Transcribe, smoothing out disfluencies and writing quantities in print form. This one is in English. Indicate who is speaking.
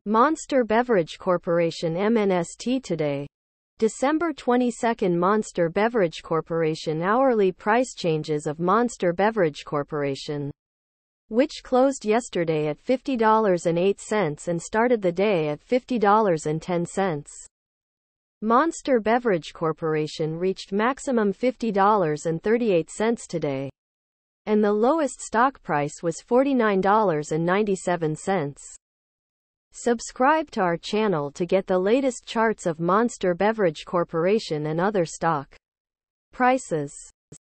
Speaker 1: Monster Beverage Corporation MNST today. December 22. Monster Beverage Corporation hourly price changes of Monster Beverage Corporation, which closed yesterday at $50.08 and started the day at $50.10. Monster Beverage Corporation reached maximum $50.38 today, and the lowest stock price was $49.97. Subscribe to our channel to get the latest charts of Monster Beverage Corporation and other stock prices.